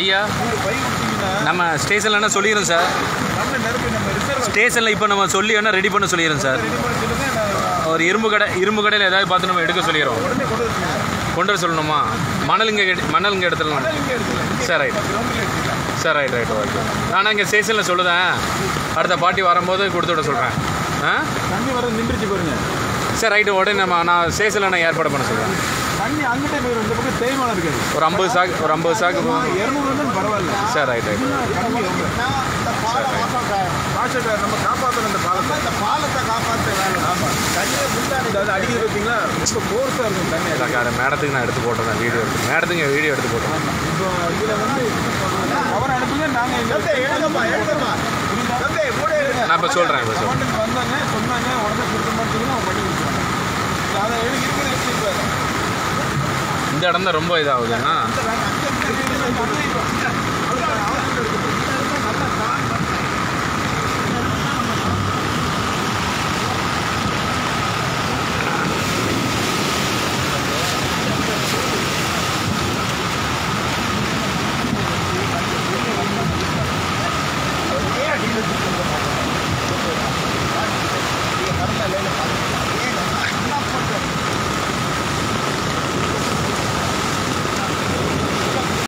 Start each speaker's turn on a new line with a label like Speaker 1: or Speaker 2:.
Speaker 1: பையா நம்ம ஸ்டேஷன்லன்னா சொல்லிடுறோம் சார். ஸ்டேஷனில் இப்போ நம்ம சொல்லி வேணால் ரெடி பண்ண சொல்லிடுறோம் சார். ஒரு இரும்பு கடையில் ஏதாவது பார்த்து நம்ம எடுக்க சொல்லிடுறோம். கொண்டு வர சொல்லணுமா? மணலுங்க எடுத்துடலாம் sir. Right sir. Right okay. நான் இங்கே ஸ்டேஷனில் சொல்லுதேன். அடுத்த பாட்டி வரும்போது கொடுத்து விட சொல்கிறேன்.
Speaker 2: தண்ணி வர நின்றுச்சு பாருங்க
Speaker 1: சார். ரைட்டு. உடனே நான் ஸ்டேஷனில் நான் ஏற்பாடு பண்ண சொல்கிறேன்.
Speaker 2: தண்ணி அங்கிட்டே போயிடும். இந்த பக்கம் தேய்மானம் இருக்காது.
Speaker 1: ஒரு 50 சாக்கு
Speaker 2: 200 பரவாயில்ல
Speaker 1: சார். ரைட்
Speaker 2: நம்ம காப்பாற்றணும். இந்த பாலத்தை காப்பாற்ற வேணும். ஆமாம், தண்ணியை முன்னாடி அடிக்கிறது பார்த்தீங்களா, ரொம்ப ஃபோர்ஸாக இருக்கும் தண்ணி.
Speaker 1: மேடத்துக்கு நான் எடுத்து போட்டேன் வீடியோ எடுத்து போட்டேன்.
Speaker 2: இப்போ இதில் வந்து அவர் அனுப்புங்க. நாங்கள்
Speaker 1: நான் இப்போ சொல்கிறேன்.
Speaker 2: வந்தாங்க சொன்னாங்க உடனே கொடுக்க மாட்டீங்கன்னா அவங்க பண்ணி கொடுத்துருவாங்க. அதை இருக்கிறது
Speaker 1: இந்த இடம் தான் ரொம்ப இதாகுதுன்னா